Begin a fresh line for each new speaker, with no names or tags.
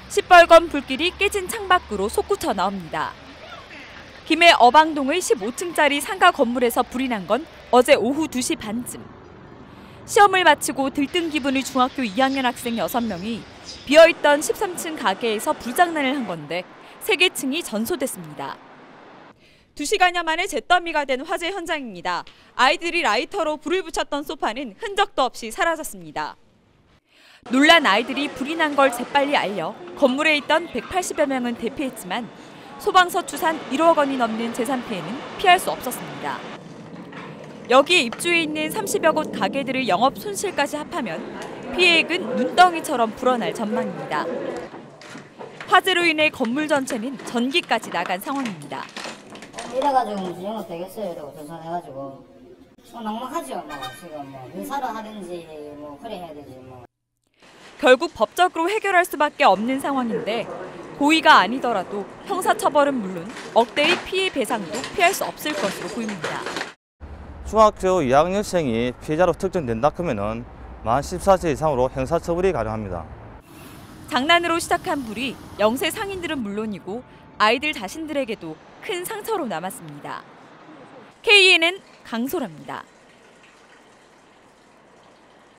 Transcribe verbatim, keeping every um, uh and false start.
시뻘건 불길이 깨진 창밖으로 솟구쳐 나옵니다. 김해 어방동의 십오 층짜리 상가 건물에서 불이 난 건 어제 오후 두 시 반쯤. 시험을 마치고 들뜬 기분의 중학교 이 학년 학생 여섯 명이 비어있던 십삼 층 가게에서 불장난을 한 건데 세 개 층이 전소됐습니다. 두 시간여 만에 잿더미가 된 화재 현장입니다. 아이들이 라이터로 불을 붙였던 소파는 흔적도 없이 사라졌습니다. 놀란 아이들이 불이 난 걸 재빨리 알려 건물에 있던 백팔십여 명은 대피했지만 소방서 추산 일억 원이 넘는 재산 피해는 피할 수 없었습니다. 여기에 입주해 있는 삼십여 곳 가게들의 영업 손실까지 합하면 피해액은 눈덩이처럼 불어날 전망입니다. 화재로 인해 건물 전체는 전기까지 나간 상황입니다.
이래가지고 무슨 영업 되겠어요? 이러고 전산해가지고 뭐 막막하죠. 뭐 지금 뭐 민사로 하든지 뭐 그래 해야 되지 뭐.
결국 법적으로 해결할 수밖에 없는 상황인데 고의가 아니더라도 형사처벌은 물론 억대의 피해 배상도 피할 수 없을 것으로 보입니다.
중학교 이 학년생이 피해자로 특정된다 하면은 만 십사 세 이상으로 형사처벌이 가능합니다.
장난으로 시작한 불이 영세 상인들은 물론이고 아이들 자신들에게도 큰 상처로 남았습니다. 케이엔엔 강소라입니다.